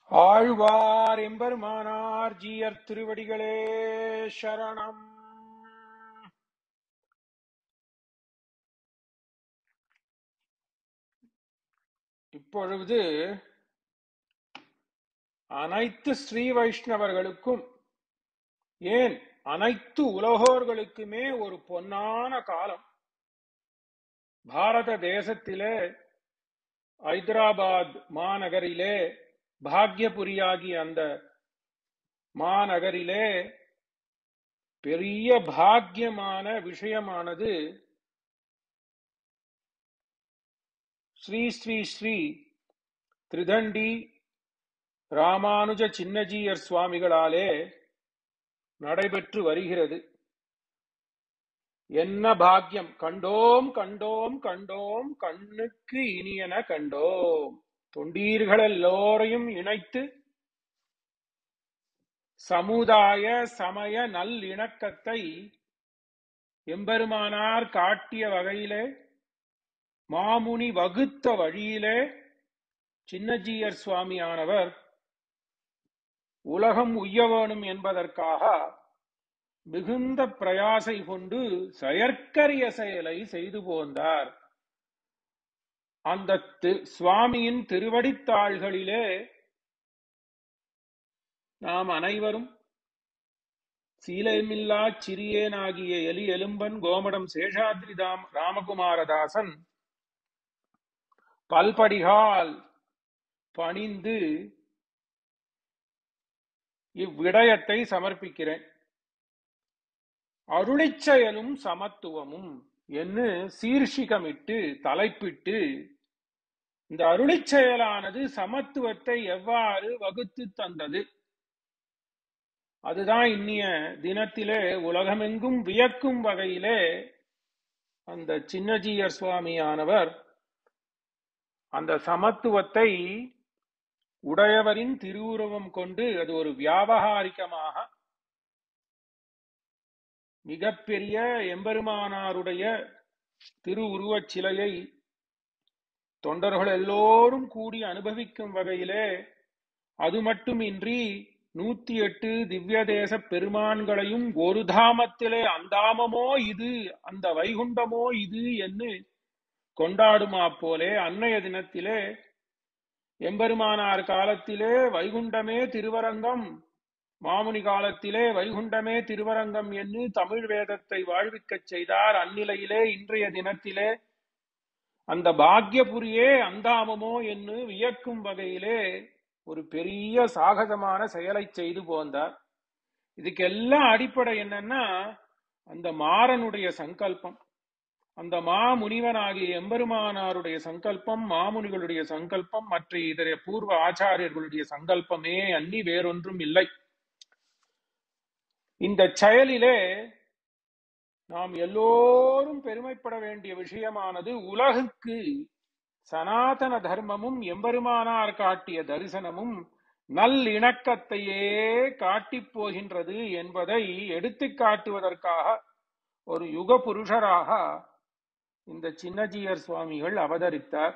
ஆழ்வார் எம்பெருமானார் ஜீயர் திருவடிகளே சரணம். இப்பொழுது அனைத்து ஸ்ரீ வைஷ்ணவர்களுக்கும், ஏன் அனைத்து உலகோர்களுக்குமே ஒரு பொன்னான காலம். பாரத தேசத்திலே ஐதராபாத் மாநகரிலே பாக்யபுரியாகி அந்த மாநகரிலே பெரிய பாக்கியமான விஷயமானது ஸ்ரீ ஸ்ரீ ஸ்ரீ திரிதண்டி ராமானுஜ சின்னஜீயர் சுவாமிகளாலே நடைபெற்று வருகிறது. என்ன பாக்கியம்! கண்டோம் கண்டோம் கண்டோம் கண்ணுக்கு இனியன கண்டோம். தொண்டீர்கள் எல்லோரையும் இணைத்து சமுதாய சமய நல்லிணக்கத்தை எம்பெருமானார் காட்டிய வகையிலே, மாமுனி வகுத்த வழியிலே சின்னஜீயர் சுவாமியானவர் உலகம் உய்ய வேணும் என்பதற்காக மிகுந்த பிரயாசை கொண்டு செயற்கரிய செயலை செய்து போந்தார். அந்த சுவாமியின் திருவடித்தாள்களிலே நாம் அனைவரும் சீலமில்லா சிறியேனாகிய எலி எலும்பன் கோமடம் சேஷாத்ரிதாம் ராமகுமாரதாசன் பல்படிகால் பணிந்து இவ்விடயத்தை சமர்ப்பிக்கிறேன். அருளிச்செயலும் சமத்துவமும் என்று சீர்ஷிகமிட்டு தலைப்பிட்டு, இந்த அருளிச்செயலானது சமத்துவத்தை எவ்வாறு வகுத்து தந்தது, அதுதான் இன்னிய தினத்திலே உலகமெங்கும் வியக்கும் வகையிலே அந்த சின்னஜீயர் சுவாமியானவர் அந்த சமத்துவத்தை உடையவரின் திருவுருவம் கொண்டு அது ஒரு வியாபகாரிகமாக மிகப்பெரிய எம்பெருமானாருடைய திருவுருவச் சிலையை தொண்டர்கள் எல்லோரும் கூடி அனுபவிக்கும் வகையிலே, அது மட்டுமின்றி 108 திவ்ய தேச பெருமான்களையும் ஒரு தாமத்திலே அந்தாமமோ இது அந்த வைகுண்டமோ இது என்று கொண்டாடுமா போலே, அன்னைய தினத்திலே எம்பெருமானார் காலத்திலே வைகுண்டமே திருவரங்கம், மாமுனி காலத்திலே வைகுண்டமே திருவரங்கம் என்று தமிழ் வேதத்தை வாழ்விக்கச் செய்தார். அந்நிலையிலே இன்றைய தினத்திலே அந்த பாக்யபுரியே அந்தாமமோ என்று வியக்கும் வகையிலே ஒரு பெரிய சாகசமான செயலை செய்து போந்தார். இதுக்கெல்லாம் அடிப்படை என்னன்னா, அந்த மாறனுடைய சங்கல்பம், அந்த மாமுனிவனாகிய எம்பெருமானாருடைய சங்கல்பம், மாமுனிகளுடைய சங்கல்பம், மற்ற இதர பூர்வ ஆச்சாரியர்களுடைய சங்கல்பமே அன்னி வேறொன்றும் இல்லை. இந்த செயலிலே நாம் எல்லோரும் பெருமைப்பட வேண்டிய விஷயமானது, உலகுக்கு சனாதன தர்மமும் எம்பெருமானார் காட்டிய தரிசனமும் நல்லிணக்கத்தையே காட்டிப் போகின்றது என்பதை எடுத்து காட்டுவதற்காக ஒரு யுக புருஷராக இந்த சின்னஜீயர் சுவாமிகள் அவதரித்தார்.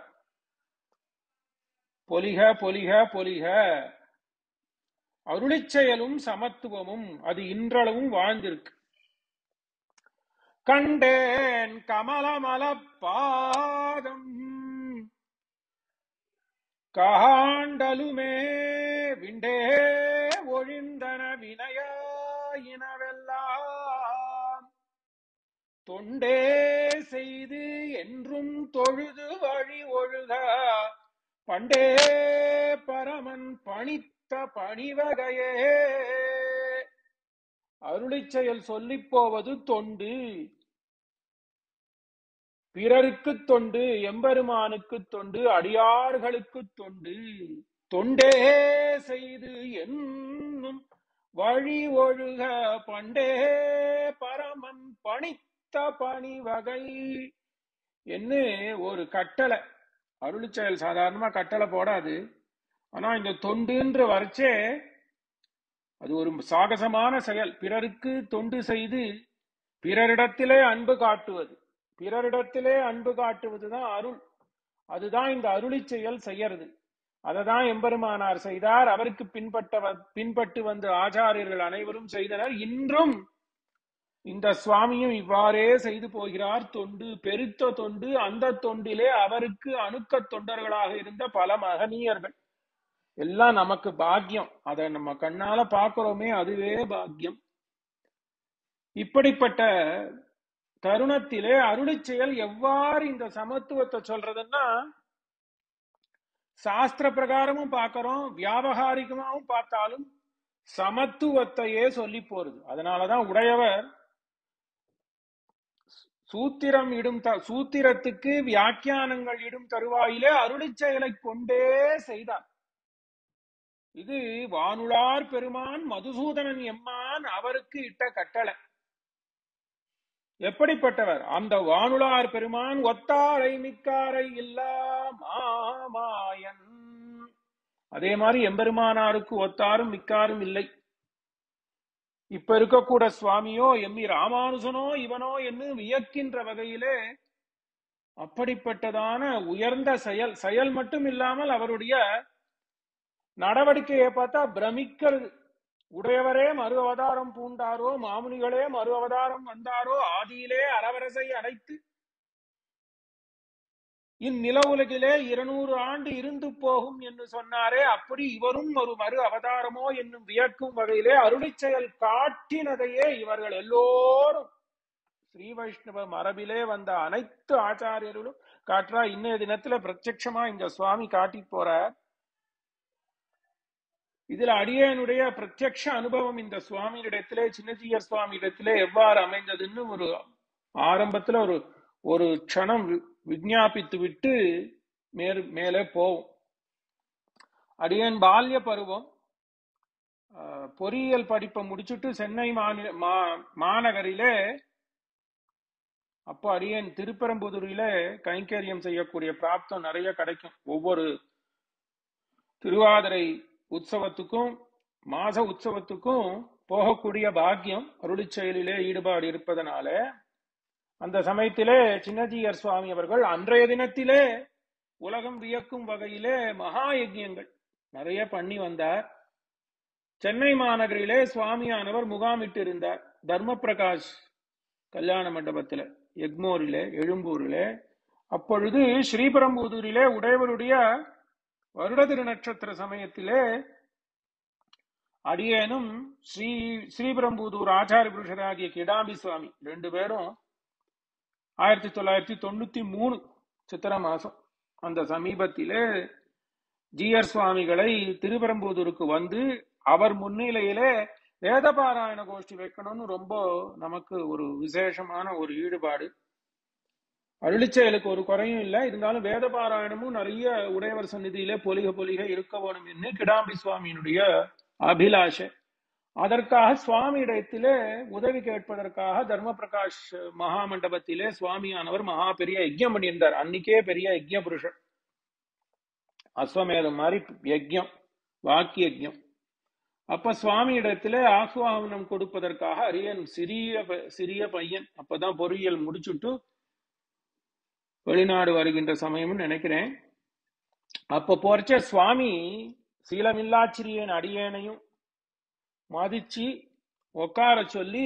பொலிக பொலிக பொலிக, அருளிச்செயலும் சமத்துவமும் அது இன்றளவும் வாழ்ந்திருக்கு. கண்டேன் கமலமலப்பாதம் காண்டலுமே விண்டே ஒழிந்தன வினயினவெல்லாம் தொண்டே செய்து என்றும் தொழுது வழி ஒழுக பண்டே பரமன் பணித்த பணிவகையே. அருளிச்செயல் சொல்லிப் போவது தொண்டு, பிறருக்கு தொண்டு, எம்பெருமானுக்கு தொண்டு, அடியார்களுக்கு தொண்டு. தொண்டே செய்து என்னும் வழி ஒழுக பண்டே பரமன் பணித்த பணி வகை என்ன ஒரு கட்டளை. அருளிச்செயல் சாதாரணமா கட்டளை போடாது. ஆனா இந்த தொண்டுன்ற வரைச்சே அது ஒரு சாகசமான செயல். பிறருக்கு தொண்டு செய்து பிறரிடத்திலே அன்பு காட்டுவது, பிறரிடத்திலே அன்பு காட்டுவதுதான் அருள். அதுதான் இந்த அருளி செயல் செய்யறது. அததான் எம்பெருமானார் செய்தார். அவருக்கு பின்பட்டு வந்த ஆச்சாரியர்கள் அனைவரும் செய்தனர். இன்றும் இந்த சுவாமியும் இவ்வாறே செய்து போகிறார். தொண்டு பெருத்த தொண்டு. அந்த தொண்டிலே அவருக்கு அணுக்க தொண்டர்களாக இருந்த பல மகனீயர்கள் எல்லாம் நமக்கு பாக்கியம். அதை நம்ம கண்ணால பார்க்கிறோமே, அதுவே பாக்கியம். இப்படிப்பட்ட தருணத்திலே அருளிச் செயல் எவ்வாறு இந்த சமத்துவத்தை சொல்றதுன்னா, சாஸ்திர பிரகாரமும் பார்க்கிறோம், வியாபகாரிகமாவும் பார்த்தாலும் சமத்துவத்தையே சொல்லி போறது. அதனாலதான் உடையவர் சூத்திரத்துக்கு வியாக்கியானங்கள் இடும் தருவாயிலே அருளிச் செயலை கொண்டே செய்தார். இது வானுளார் பெருமான் மதுசூதனன் எம்மான் அவருக்கு இட்ட கட்டளை. எப்படிப்பட்டவர் அந்த வானுளார் பெருமான்? ஒத்தாரை மிக்காரை இல்லா மாமாயன். அதே மாதிரி எம்பெருமானாருக்கு ஒத்தாரும் மிக்காரும் இல்லை. இப்ப இருக்கக்கூட சுவாமியோ எம்மி ராமானுசனோ இவனோ என்று வியக்கின்ற வகையிலே அப்படிப்பட்டதான உயர்ந்த செயல் மட்டும் இல்லாமல் அவருடைய நடவடிக்கையை பார்த்தா பிரமிக்கிறது. உடையவரே மறு அவதாரம் பூண்டாரோ, மாமுனிகளே மறு அவதாரம் வந்தாரோ, ஆதியிலே அரவரசை அடைத்து இந்நில உலகிலே 200 ஆண்டு இருந்து போகும் என்று சொன்னாரே, அப்படி இவரும் ஒரு மறு அவதாரமோ என்னும் வியக்கும் வகையிலே அருளிச் செயல் காட்டினதையே இவர்கள் எல்லோரும் ஸ்ரீ வைஷ்ணவ மரபிலே வந்த அனைத்து ஆச்சாரியர்களும் காட்டுறா. இன்னைய தினத்துல பிரத்யட்சமா இந்த சுவாமி காட்டி போறார். இதுல அடியனுடைய பிரத்யக்ஷ அனுபவம் இந்த சுவாமியிடத்திலே, சின்னஜீயர் சுவாமி இடத்திலே எவ்வாறு அமைந்ததுன்னு ஒரு ஆரம்பத்துல ஒரு க்ஷணம் விஞ்ஞாபித்து விட்டு மேலே போவோம். அடியன் பால்ய பருவம் பொறியியல் படிப்பை முடிச்சுட்டு சென்னை மாநகரிலே, அப்போ அடியன் திருப்பரம்புதூரில கைங்கரியம் செய்யக்கூடிய பிராப்தம் நிறைய கிடைக்கும். ஒவ்வொரு திருவாதிரை உற்சவத்துக்கும் மாச உற்சவத்துக்கும் போகக்கூடிய பாக்கியம் அருளிச் செயலிலே ஈடுபாடு இருப்பதனால, அந்த சமயத்திலே சின்னஜீயர் சுவாமி அவர்கள் அன்றைய தினத்திலே உலகம் வியக்கும் வகையிலே மகா யஜ்யங்கள் நிறைய பண்ணி வந்தார். சென்னை மாநகரிலே சுவாமியானவர் முகாமிட்டு இருந்தார். தர்ம பிரகாஷ் கல்யாண மண்டபத்தில, எக்மோரிலே, எழும்பூரிலே. அப்பொழுது ஸ்ரீபெரும்புதூரிலே உடையவருடைய வருட திரு நட்சத்திர சமயத்திலே அடியேனும் ஸ்ரீபெரும்புதூர் ஆச்சாரிய புருஷராகிய கிடாம்பி சுவாமி 2 பேரும் 1993 சித்திர மாசம் அந்த சமீபத்திலே ஜீயர் சுவாமிகளை திருப்பரம்புதூருக்கு வந்து அவர் முன்னிலையிலே வேதபாராயண கோஷ்டி வைக்கணும்னு ரொம்ப நமக்கு ஒரு விசேஷமான ஒரு ஈடுபாடு. அருளிச்செயலுக்கு ஒரு குறையும் இல்லை, இருந்தாலும் வேதபாராயணமும் நிறைய உடையவர் சந்நிதியிலே பொலிக இருக்க வேணும் என்று கிடாம்பி சுவாமியினுடைய அபிலாஷை. அதற்காக சுவாமி இடத்திலே உதவி கேட்பதற்காக தர்ம பிரகாஷ் மகா மண்டபத்திலே சுவாமியானவர் மகா பெரிய யஜ்யம் பண்ணியிருந்தார். அன்னைக்கே பெரிய யஜ்ய புருஷர், அஸ்வமேதம் மாதிரி யஜ்யம், வாக்கிய யஜ்யம். அப்ப சுவாமி இடத்துல ஆசுவாகனம் கொடுப்பதற்காக அரியன் சிறிய பையன், அப்பதான் பொறியியல் முடிச்சுட்டு வெளிநாடு வருகின்ற சமயம்னு நினைக்கிறேன். அப்ப போறச்ச சுவாமி சீலமில்லாச்சிரியன் அடியேனையும் மதிச்சு உட்கார சொல்லி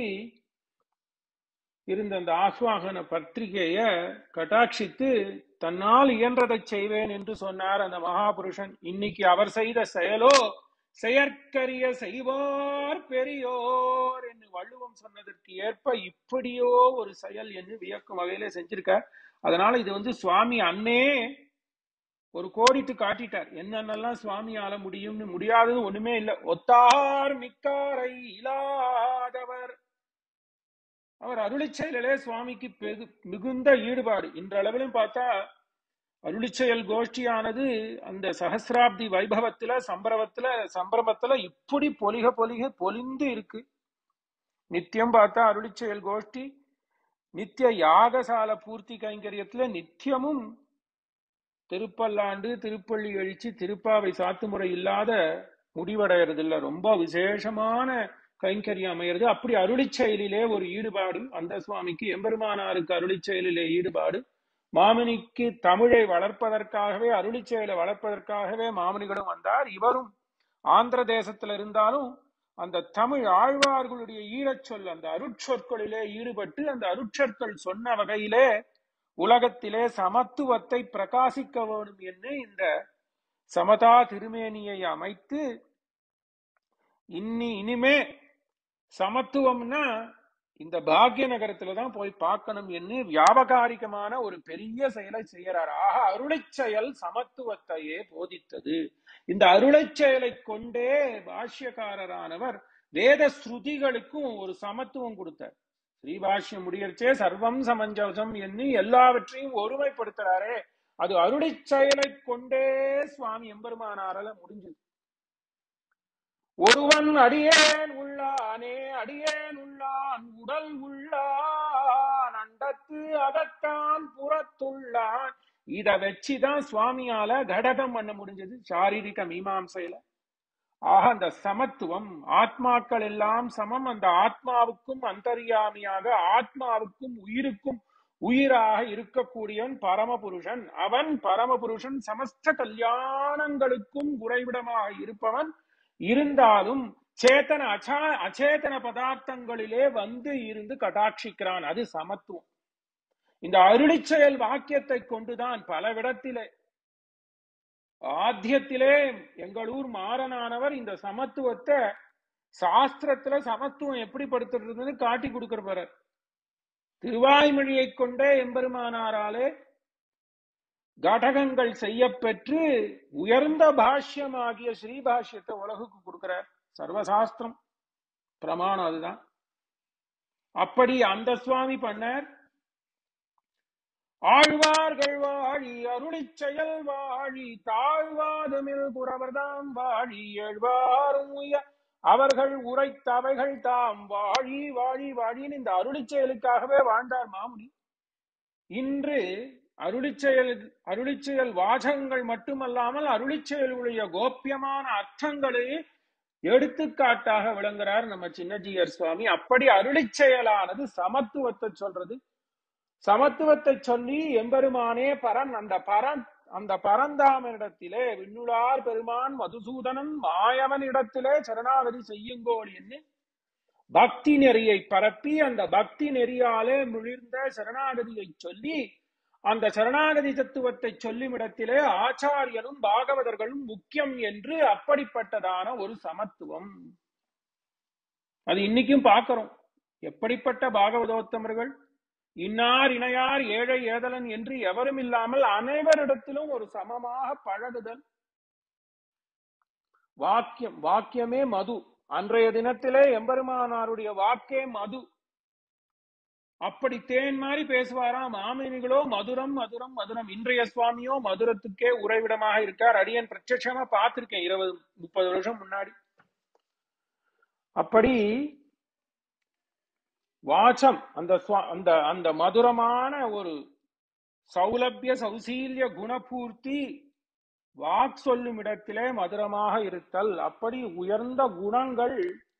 இருந்த அந்த ஆசுவாகன பத்திரிகைய கட்டாட்சித்து தன்னால் இயன்றதை செய்வேன் என்று சொன்னார் அந்த மகாபுருஷன். இன்னைக்கு அவர் செய்த செயலோ செயற்கரிய செய்வார் பெரியோர் என்று வள்ளுவம் சொன்னதற்கு ஏற்ப இப்படியோ ஒரு செயல் என்று வியக்கும் வகையில செஞ்சிருக்கார். அதனால இது சுவாமி அன்னே ஒரு கோடிட்டு காட்டிட்டார் என்னென்னலாம் சுவாமியால முடியும்னு. முடியாதது ஒண்ணுமே இல்லை. ஒத்தார் மிக்காரை இல்லாதவர். அவர் அருளிச் செயலே சுவாமிக்கு மிகுந்த ஈடுபாடு. இன்றளவிலும் பார்த்தா அருளிச் செயல் கோஷ்டியானது அந்த சஹசிராப்தி வைபவத்துல சம்பிரமத்துல இப்படி பொலிந்து இருக்கு. நித்தியம் பார்த்தா அருளிச் செயல் கோஷ்டி நித்திய யாகசால பூர்த்தி கைங்கரியத்துல நித்தியமும் திருப்பல்லாண்டு, திருப்பள்ளி எழுச்சி, திருப்பாவை சாத்துமுறை இல்லாத முடிவடைகிறது இல்ல. ரொம்ப விசேஷமான கைங்கரியம் அமைகிறது. அப்படி அருளிச் செயலிலே ஒரு ஈடுபாடு அந்த சுவாமிக்கு. எம்பெருமானாருக்கு அருளிச் செயலிலே ஈடுபாடு மாமுனிக்கு தமிழை வளர்ப்பதற்காகவே, அருளிச் செயலை வளர்ப்பதற்காகவே மாமுனிகளும் வந்தார். இவரும் ஆந்திர தேசத்துல இருந்தாலும் அந்த தமிழ் ஆழ்வார்களுடைய ஈழச்சொல், அந்த அருட்சொற்களிலே ஈடுபட்டு அந்த அருட்சொற்கள் சொன்ன வகையிலே உலகத்திலே சமத்துவத்தை பிரகாசிக்க வேண்டும் என்று இந்த சமதா திருமேனியை அமைத்து, இனிமே சமத்துவம்னா இந்த பாக்ய நகரத்துலதான் போய் பார்க்கணும் என்று வியாபகாரிகமான ஒரு பெரிய செயலை செய்யறார். ஆக அருளைச் செயல் சமத்துவத்தையே போதித்தது. இந்த அருளைச் செயலை கொண்டே பாஷ்யக்காரரானவர் வேத ஸ்ருதிகளுக்கும் ஒரு சமத்துவம் கொடுத்தார். ஸ்ரீபாஷ்யம் முடியறச்சே சர்வம் சமஞ்சசம் என்று எல்லாவற்றையும் ஒருமைப்படுத்துறாரே, அது அருளைச் செயலை கொண்டே சுவாமி எம்பெருமானாரால முடிஞ்சது. ஒருவன் அடியேன் உள்ளானே, அடியேன் உள்ளான் உடல் உள்ளான், அண்டத்து அகத்தான் புறத்துள்ளான். இத வச்சுதான் சுவாமியால கடகம் பண்ண முடிஞ்சது சாரீரிக மீமாம்சையில. ஆக அந்த சமத்துவம், ஆத்மாக்கள் எல்லாம் சமம். அந்த ஆத்மாவுக்கும் அந்தர்யாமியாக, ஆத்மாவுக்கும் உயிருக்கும் உயிராக இருக்கக்கூடியவன் பரமபுருஷன். அவன் பரமபுருஷன் சமஸ்த கல்யாணங்களுக்கும் குறைவிடமாக இருப்பவன். இருந்தாலும் சேத்தன அச்சேதன பதார்த்தங்களிலே வந்து இருந்து கடாட்சிக்கிறான். அது சமத்துவம். இந்த அருளிச் செயல் வாக்கியத்தை கொண்டுதான் பலவிடத்திலே, ஆத்தியத்திலே எங்களூர் மாறனானவர் இந்த சமத்துவத்தை சாஸ்திரத்துல சமத்துவம் எப்படி படுத்துறதுன்னு காட்டி கொடுக்கிற திருவாய்மொழியை கொண்டே எம்பெருமானாராலே கடகங்கள் செய்ய பெற்று உயர்ந்த பாஷ்யமாகிய ஸ்ரீபாஷ்யத்தை உலகுக்கு கொடுக்கிறார். சர்வசாஸ்திரம் பிரமாணம் அதுதான். அப்படி அந்த சுவாமி பண்ணார். ஆழ்வார்கள் வாழி, அருளிச் செயல் வாழி, தாழ்வாதுமில் புறவர்தாம் வாழி, எழுவாரும் அவர்கள் உரைத்தவைகள் தாம் வாழி வாழி வாழின்னு இந்த அருளிச் செயலுக்காகவே வாழ்ந்தார் மாமுனி. இன்று அருளிச் செயல் வாசகங்கள் மட்டுமல்லாமல் அருளிச் செயலுடைய கோப்பியமான அர்த்தங்களை எடுத்துக்காட்டாக விளங்குறார் நம்ம சின்னஜீயர் சுவாமி. அப்படி அருளிச் செயலானது சமத்துவத்தை சொல்றது. சமத்துவத்தை சொல்லி எம்பெருமானே பரன், அந்த பரந்தாமனிடத்திலே விண்ணுளார் பெருமான் மதுசூதனன் மாயவனிடத்திலே சரணாகதி செய்யுங்கோள் என்று பக்தி நெறியை பரப்பி, அந்த பக்தி நெறியாலே மிளிர்ந்த சரணாகதியை சொல்லி, அந்த சரணாகதி தத்துவத்தை சொல்லும் இடத்திலே ஆச்சாரியனும் பாகவதர்களும் முக்கியம் என்று அப்படிப்பட்டதான ஒரு சமத்துவம். அது இன்னைக்கும் பார்க்கிறோம். எப்படிப்பட்ட பாகவதோத்தமர்கள், இன்னார் இணையார் ஏழை ஏதலன் என்று எவரும் இல்லாமல் அனைவரிடத்திலும் ஒரு சமமாக பழகுதல். வாக்கியமே மது. அன்றைய தினத்திலே எம்பெருமானாருடைய வாக்கே மது. அப்படி தேன் மாதிரி பேசுவாராம். மாமினிகளோ மதுரம் மதுரம் மதுரம். இன்றைய சுவாமியோ மதுரத்துக்கே உறைவிடமாக இருக்கார். அடியன் பிரத்யட்சமா பார்த்திருக்கேன் 20-30 வருஷம் முன்னாடி. அப்படி வாசம், அந்த மதுரமான ஒரு சௌலபிய சௌசீல்ய குணபூர்த்தி வாக் சொல்லும் இடத்திலே மதுரமாக இருத்தல். அப்படி உயர்ந்த குணங்கள்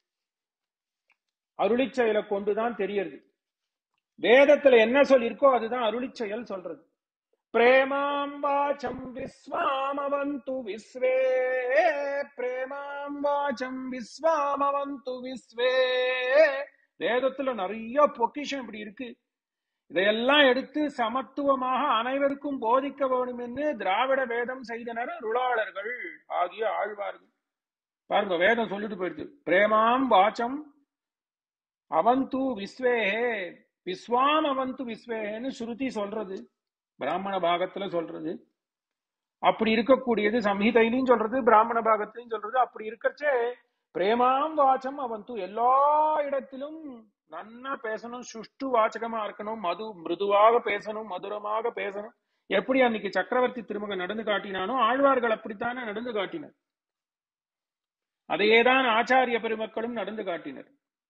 அருளிச் செயலை கொண்டுதான் தெரியுது. வேதத்துல என்ன சொல்லிருக்கோ அதுதான் அருளிச் செயல் சொல்றது. பிரேமாம் வாசம் விஸ்வாமவந்து விஸ்வே, பிரேமாம் வாசம் விஸ்வாமவந்து விஸ்வே. வேதத்துல நிறைய பொக்கிஷம் இப்படி இருக்கு. இதையெல்லாம் எடுத்து சமத்துவமாக அனைவருக்கும் போதிக்க வேண்டும் என்று திராவிட வேதம் செய்தனர் அருளாளர்கள் ஆகிய ஆழ்வார்கள். பாருங்க, வேதம் சொல்லிட்டு போயிடுது. பிரேமாம் வாசம் அவந்து விஸ்வேஹே, விஸ்வாம் அவந்து விஸ்வேன்னு ஸ்ருதி சொல்றது, பிராமண பாகத்துல சொல்றது. அப்படி இருக்கக்கூடியது சம்ஹிதையிலையும் சொல்றது, பிராமண பாகத்திலையும் சொல்றது. அப்படி இருக்கச்சே பிரேமாம் வாச்சம் அவந்து, எல்லா இடத்திலும் நன்னா பேசணும், சுஷ்டு வாச்சகமா இருக்கணும், மிருதுவாக பேசணும், மதுரமாக பேசணும். எப்படி அன்னைக்கு சக்கரவர்த்தி திருமகன் நடந்து காட்டினானோ ஆழ்வார்கள் அப்படித்தானே நடந்து காட்டினர். அதையேதான் ஆச்சாரிய பெருமக்களும் நடந்து காட்டினர்.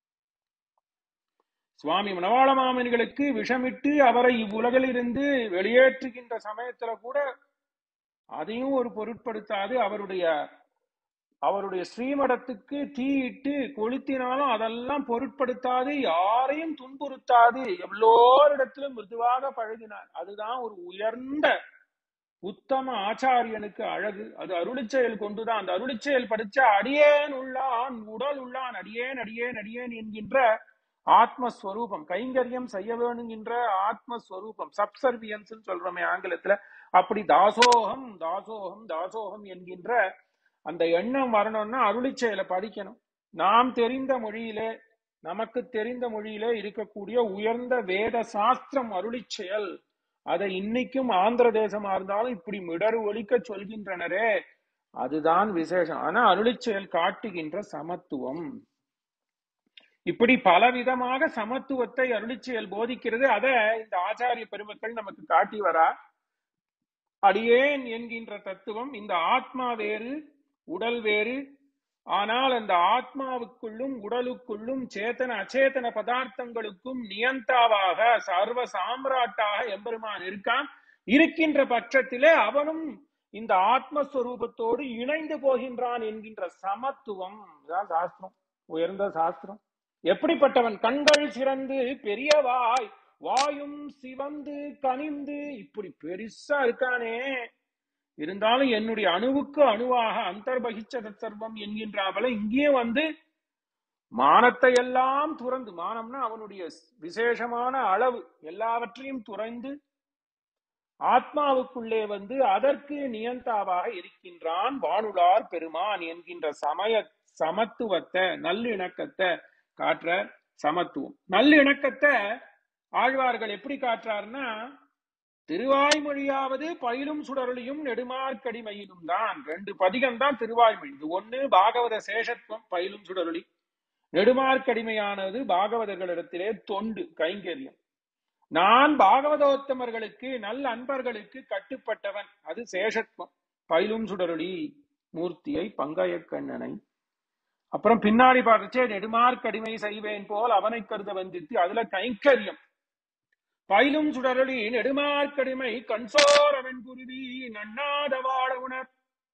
சுவாமி மணவாள மாமனிகளுக்கு விஷமிட்டு அவரை இவ்வுலகில் இருந்து வெளியேற்றுகின்ற சமயத்துல கூட அதையும் ஒரு பொருட்படுத்தாது அவருடைய அவருடைய ஸ்ரீமடத்துக்கு தீயிட்டு கொளுத்தினாலும் அதெல்லாம் பொருட்படுத்தாது, யாரையும் துன்புறுத்தாது, எல்லோரிடத்திலும் மிருதுவாக பழகினார். அதுதான் ஒரு உயர்ந்த உத்தம ஆச்சாரியனுக்கு அழகு. அது அருளிச்செயல் கொண்டுதான். அந்த அருளிச்செயல் படிச்ச அடியேன் உள்ளான் உடல் உள்ளான், அடியேன் அடியேன் அடியேன் என்கின்ற ஆத்மஸ்வரூபம், கைங்கரியம் செய்ய வேணுங்கின்ற ஆத்மஸ்வரூபம், சப்சர்வியன்ஸ் சொல்றோமே ஆங்கிலத்துல, அப்படி தாசோகம் தாசோகம் தாசோகம் என்கின்ற அந்த எண்ணம் வரணும்னா அருளிச்செயலை படிக்கணும். நாம் தெரிந்த மொழியிலே, நமக்கு தெரிந்த மொழியிலே இருக்கக்கூடிய உயர்ந்த வேத சாஸ்திரம் அருளிச்செயல், அதை இன்னைக்கும் ஆந்திர தேசமா இருந்தாலும் இப்படி மிடறு ஒலிக்க சொல்கின்றனரே, அதுதான் விசேஷம். ஆனா அருளிச்செயல் காட்டுகின்ற சமத்துவம். இப்படி பலவிதமாக சமத்துவத்தை அருளிச்செயல் போதிக்கிறது. அதை இந்த ஆச்சாரிய பெருமக்கள் நமக்கு காட்டி வரா. அடியேன் என்கின்ற தத்துவம், இந்த ஆத்மா வேறு உடல் வேறு, ஆனால் அந்த ஆத்மாவுக்குள்ளும் உடலுக்குள்ளும் சேத்தன அச்சேதன பதார்த்தங்களுக்கும் நியந்தாவாக சர்வ சாம்ராட்டாக எம்பெருமான் இருக்கான். இருக்கின்ற பட்சத்திலே அவனும் இந்த ஆத்மஸ்வரூபத்தோடு இணைந்து போகின்றான் என்கின்ற சமத்துவம் தான் சாஸ்திரம், உயர்ந்த சாஸ்திரம். எப்படிப்பட்டவன்? கண்கள் சிறந்து பெரியவாய் வாயும் சிவந்து கனிந்து, இப்படி பெருசா இருக்கானே, இருந்தாலும் என்னுடைய அணுவுக்கு அணுவாக அந்தர்பகிச்சத சர்வம் என்கின்றாவல இங்கே வந்து மானத்தை எல்லாம் துறந்து, மானம்னா அவனுடைய விசேஷமான அளவு, எல்லாவற்றையும் துறந்து ஆத்மாவுக்குள்ளே வந்து அதற்கு நியந்தாவாக இருக்கின்றான் வானுளார் பெருமான் என்கின்ற சமத்துவத்தை, நல்லிணக்கத்தை காட்டுற சமத்துவம். நல்லிணக்கத்தை ஆழ்வார்கள் எப்படி காட்டுறாருன்னா, திருவாய்மொழியாவது பயிலும் சுடரொளியும் நெடுமார்க்கடிமையிலும் தான். 2 பதிகம் தான் திருவாய்மொழி. இது ஒண்ணு பாகவத சேஷத்துவம் பயிலும் சுடரொளி, நெடுமார்க்கடிமையானது பாகவதர்களிடத்திலே தொண்டு கைங்கரியம். நான் பாகவதோத்தமர்களுக்கு நல்ல அன்பர்களுக்கு கட்டுப்பட்டவன், அது சேஷத்துவம் பயிலும் சுடரொளி மூர்த்தியை பங்காய கண்ணனை. அப்புறம் பின்னாடி பார்த்துச்சே நெடுமார்க்கடிமை செய்வேன் போல் அவனை கருத வந்தித்து, அதுல கைங்கரியம் பயிலும் சுடரொளி நெடுமார்க்கடிமை கண்சோரவன் குருவி நன்னாத வாழ உணர்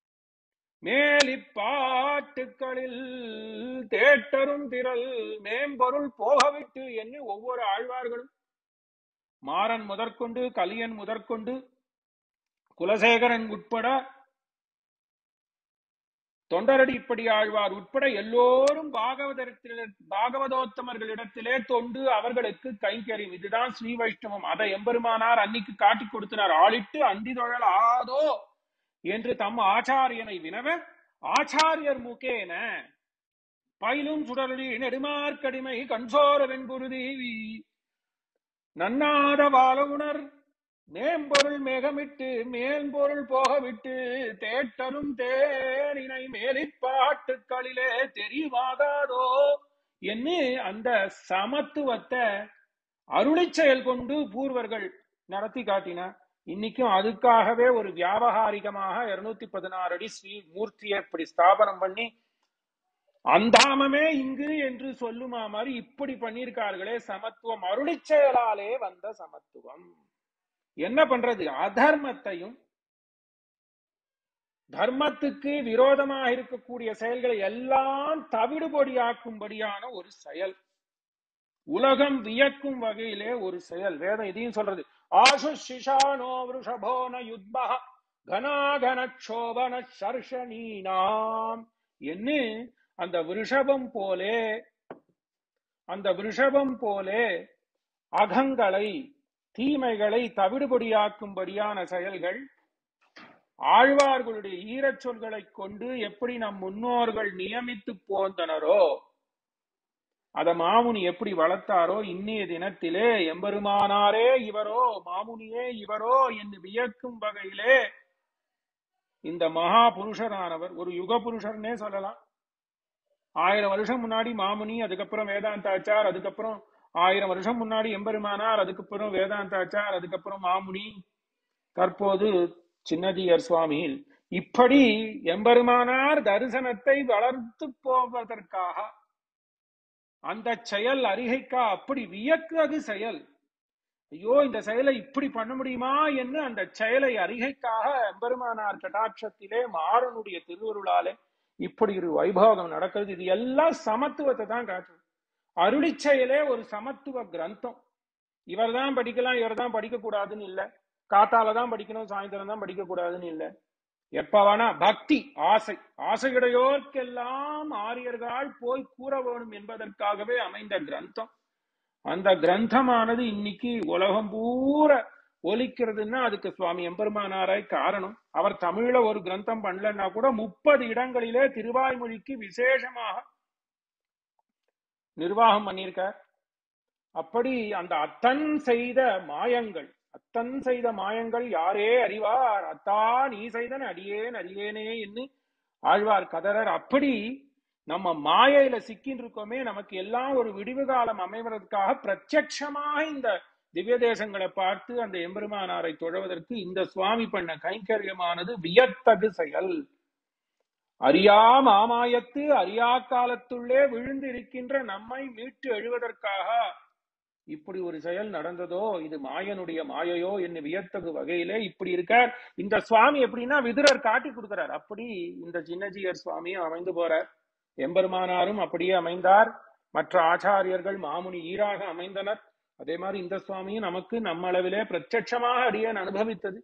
மேலிப்பாட்டுக்களில் தேட்டரும் திரள் மேம்பொருள் போகவிட்டு என்று ஒவ்வொரு ஆழ்வார்களும், மாறன் முதற்கொண்டு கலியன் முதற்கொண்டு குலசேகரன் உட்பட தொண்டரடி இப்படி ஆழ்வார் உட்பட எல்லோரும் பாகவதோத்தமர்களிடத்திலே தொண்டு, அவர்களுக்கு கைங்கரியம். இதுதான் ஸ்ரீ வைஷ்ணவம். அதை எம்பெருமானார் அன்னைக்கு காட்டி கொடுத்தினார். ஆளிட்டு அந்தி தொழல் ஆதோ என்று தம் ஆச்சாரியனை வினவ, ஆச்சாரியர் முகேன பயிலும் சுடரொளி நெடுமார்க்கடிமை கண்சோர வெண்குருதி நன்னாத வாழ உணர் மேம்பொருள் மேகமிட்டு மேன்பொருள் போகவிட்டு தேட்டரும் தேனினை மேலிப்பாட்டுக்களிலே தெரிவாகாதோ என்று அந்த சமத்துவத்தை அருளிச்செயல் கொண்டு பூர்வர்கள் நடத்தி காட்டினார். இன்னைக்கும் அதுக்காகவே ஒரு வியாபகாரிகமாக 216 அடி ஸ்ரீ மூர்த்தியை இப்படி ஸ்தாபனம் பண்ணி அந்தாமமே இங்கு என்று சொல்லுமா மாதிரி இப்படி பண்ணியிருக்கார்களே. சமத்துவம் அருளிச்செயலாலே வந்த சமத்துவம். என்ன பண்றது? அதர்மத்தையும் தர்மத்துக்கு விரோதமாக இருக்கக்கூடிய செயல்களை எல்லாம் தவிடுபொடியாக்கும்படியான ஒரு செயல், உலகம் வியக்கும் வகையிலே ஒரு செயல். வேதம் இதையும் சொல்றது. ஆசுஷிஷானோ விருஷபோன யுத்மஹ கனாகனக்ஷோபன சர்ஷனீனாம் என்று அந்த விருஷபம் போலே அகங்களை தீமைகளை தவிடுபொடியாக்கும்படியான செயல்கள் ஆழ்வார்களுடைய ஈரச் சொல்களை கொண்டு எப்படி நம் முன்னோர்கள் நியமித்து போந்தனரோ, அத மாமுனி எப்படி வளர்த்தாரோ, இன்னைய தினத்திலே எம்பெருமானாரே இவரோ மாமுனியே இவரோ என்று வியக்கும் வகையிலே இந்த மகா புருஷரானவர், ஒரு யுக புருஷர்னே சொல்லலாம். 1000 வருஷம் முன்னாடி மாமுனி, அதுக்கப்புறம் வேதாந்தாச்சார், அதுக்கப்புறம் 1000 வருஷம் முன்னாடி எம்பெருமானார், அதுக்கப்புறம் வேதாந்தாச்சார், அதுக்கப்புறம் மாமுனி, தற்போது சின்னஜீயர் சுவாமியில். இப்படி எம்பெருமானார் தரிசனத்தை வளர்த்து போவதற்காக அந்த செயல் அரிகைக்கா அப்படி வியக்கது செயல். ஐயோ, இந்த செயலை இப்படி பண்ண முடியுமா என்று அந்த செயலை அரிகைக்காக எம்பெருமானார் கடாட்சத்திலே மாறனுடைய திருவருளாலே இப்படி ஒரு வைபோகம் நடக்கிறது. இது எல்லாம் சமத்துவத்தை தான் காட்டுது. அருளிச்செயலே ஒரு சமத்துவ கிரந்தம். இவர் தான் படிக்கலாம், இவர் தான் படிக்க கூடாதுன்னு இல்ல. காத்தால தான் படிக்கணும், சாயந்தரம் தான் படிக்க கூடாதுன்னு இல்ல. எப்ப வேணா பக்தி, ஆசை, ஆசையுடையோர்க்கெல்லாம் ஆரியர்கள் போய் கூற வேணும் என்பதற்காகவே அமைந்த கிரந்தம். அந்த கிரந்தமானது இன்னைக்கு உலகம் பூரா ஒலிக்கிறதுன்னா அதுக்கு சுவாமி எம்பெருமானாராய் காரணம். அவர் தமிழ்ல ஒரு கிரந்தம் பண்ணலன்னா கூட 30 இடங்களிலே திருவாய்மொழிக்கு விசேஷமாக நிர்வாகம் பண்ணியிருக்கார். அப்படி அந்த அத்தன் செய்த மாயங்கள் யாரே அறிவார், அத்தா நீ செய்தன் அடியேன் அறியேனே என்று ஆழ்வார் கதறர். அப்படி நம்ம மாயையில சிக்கின்னு இருக்கோமே, நமக்கு எல்லாம் ஒரு விடிவு காலம் அமைவதற்காக பிரத்யட்சமாக இந்த திவ்ய தேசங்களை பார்த்து அந்த எம்பெருமானாரை தொழுவதற்கு இந்த சுவாமி பண்ண கைங்கரியமானது வியத்தகு செயல். அறியா மாமாயத்து அறியா காலத்துள்ளே விழுந்து இருக்கின்ற நம்மை மீட்டு எழுவதற்காக இப்படி ஒரு செயல் நடந்ததோ, இது மாயனுடைய மாயையோ என்று வியத்தகு வகையிலே இப்படி இருக்கார் இந்த சுவாமி. எப்படின்னா விதுரர் காட்டி கொடுக்கிறார். அப்படி இந்த சின்னஜீயர் சுவாமியும் அமைந்து போறார். எம்பெருமானாரும் அப்படியே அமைந்தார். மற்ற ஆச்சாரியர்கள் மாமுனி ஈராக அமைந்தனர். அதே மாதிரி இந்த சுவாமியும் நமக்கு நம்ம அளவிலே பிரத்யட்சமாக அடியேன் அனுபவித்தது.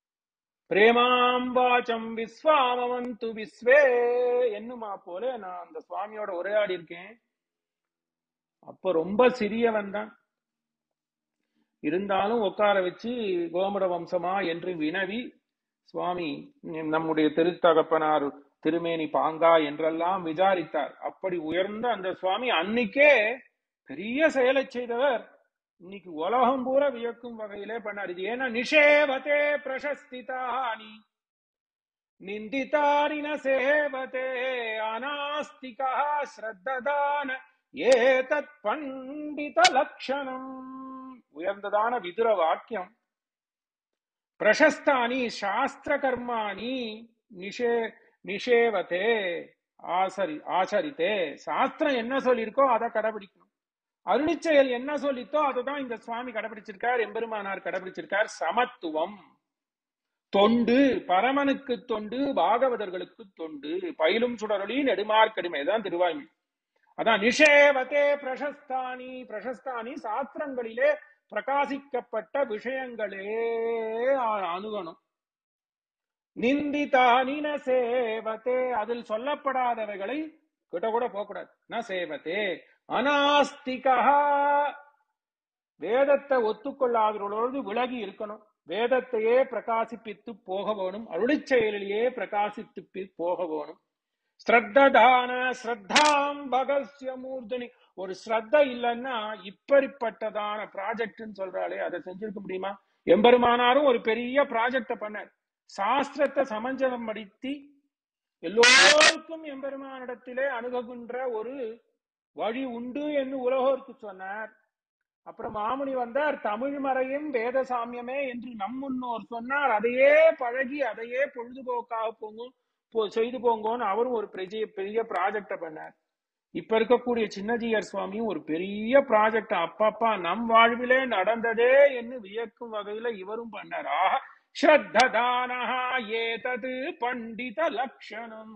பிரேமாம்பாச்சம் விஸ்வாமவந்து விஸ்வே என்னுமா போல நான் அந்த சுவாமியோட உரையாடி இருக்கேன். அப்ப ரொம்ப சிறியவன் தான் இருந்தாலும் உட்கார வச்சு கோமட வம்சமா என்று வினவி சுவாமி நம்முடைய திருத்தகப்பனார் திருமேனி பாங்கா என்றெல்லாம் விசாரித்தார். அப்படி உயர்ந்த அந்த சுவாமி அன்னைக்கே பெரிய செயலை செய்தவர். இன்னைக்கு உலகம் பூரா வியக்கும் வகையிலே பண்ணார். இது ஏன்னா நிஷேவதே பிரசஸ்திதானி நிந்திதாரின சேவதே அநாஸ்திகா ஸ்ரத்ததான ஏதத் பண்டித லட்சணம். உயர்ந்ததான விதுர வாக்கியம். பிரசஸ்தானி சாஸ்திர கர்மாணி நிஷேவதே ஆசரித்தே. சாஸ்திரம் என்ன சொல்லியிருக்கோ அதை கடைபிடிக்கணும். அருளிச்செயல் என்ன சொல்லித்தோ அதுதான் இந்த சுவாமி கடைபிடிச்சிருக்கார், எம்பெருமானார் கடைபிடிச்சிருக்கார். சமத்துவம், தொண்டு, பரமனுக்கு தொண்டு, பாகவதர்களுக்கு தொண்டு, பயிலும் சுடரொளி நெடுமார்க்கடிமை தான் திருவாய்மொழி. அதான் நிஷேவதே பிரசஸ்தானி சாஸ்திரங்களிலே பிரகாசிக்கப்பட்ட விஷயங்களே அணுகணும். நிந்திதானின சேவதே அதில் சொல்லப்படாதவைகளை கிட்ட கூட போகக்கூடாது. ந சேவதே அநாஸ்திகா வேதத்தை ஒத்துக்கொள்ளாதவர்களோடு விலகி இருக்கணும். வேதத்தையே பிரகாசிப்பித்து போக வேணும். அருளிச்செயலிலேயே பிரகாசித்து போக வேணும். ஸ்ரத்ததான ஸ்ரத்தாம் பகஸ்ய மூர்தனி. ஒரு ஸ்ரத்த இல்லைன்னா இப்படிப்பட்டதான ப்ராஜெக்ட்னு சொல்றாளே அதை செஞ்சிருக்க முடியுமா? எம்பெருமானாரும் ஒரு பெரிய ப்ராஜெக்ட பண்ணார். சாஸ்திரத்தை சமஞ்சலம் படுத்தி எல்லோருக்கும் எம்பெருமானிடத்திலே அணுகுகின்ற ஒரு வழி உண்டு என்று உலகோருக்கு சொன்னார். அப்புறம் மாமுனி வந்தார். தமிழ் மறையும் வேத சாமியமே என்று நம் முன்னோர் சொன்னார். அதையே பழகி அதையே பொழுதுபோக்காக செய்து போங்கன்னு அவரும் ஒரு பெரிய ப்ராஜெக்ட பண்ணார். இப்ப இருக்கக்கூடிய சின்னஜீயர் சுவாமியும் ஒரு பெரிய ப்ராஜெக்ட் அப்பப்பா நம் வாழ்விலே நடந்ததே என்று வியக்கும் வகையில இவரும் பண்ணார். ஆஹா ஸ்ரத்ததானஹ ஏதது பண்டித லக்ஷணம்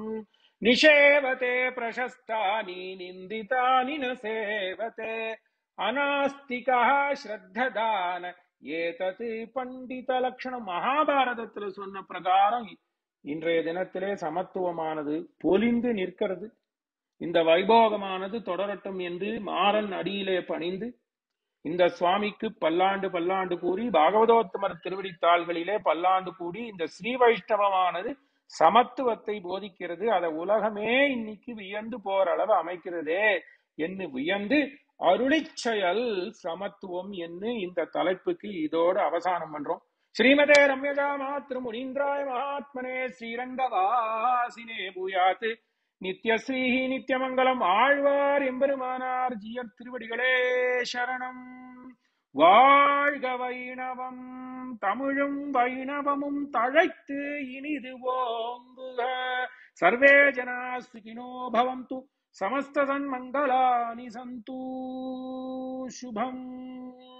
நிஷேவதே பிரசஸ்தானி நிந்திதானி ந சேவதே அநாஸ்திகா ஸ்ரத்ததான ஏதது பண்டித லக்ஷணம். மகாபாரதத்துல சொன்ன பிரகாரம் இன்றைய தினத்திலே சமத்துவமானது பொலிந்து நிற்கிறது. இந்த வைபோகமானது தொடரட்டும் என்று மாறன் அடியிலே பணிந்து இந்த சுவாமிக்கு பல்லாண்டு கூறி பாகவதோத்தமர் திருவடித்தாள்களிலே பல்லாண்டு கூடி இந்த ஸ்ரீ வைஷ்ணவமானது சமத்துவத்தை போதிக்கிறது. அதை உலகமே இன்னைக்கு வியந்து போற அளவு அமைக்கிறதே என்று வியந்து அருளிச்செயல் சமத்துவம் என்று இந்த தலைப்புக்கு இதோடு அவசானம் பண்றோம். ஸ்ரீமதே ரம்யஜா மாத்ரு முனீந்திராய மகாத்மனே ஸ்ரீரங்கவாசினே பூயாத் நித்யஸ்ரீ நித்யமங்கலம். ஆழ்வார் எம்பெருமானார் ஜீயர் திருவடிகளே சரணம். வாழ்க வைணவம், தமிழும் வைணவமும் தழைத்து இனிது ஓங்குக. சர்வே ஜனா சுகினோ பவந்து, சமஸ்த சன்மங்களானி சந்து. சுபம்.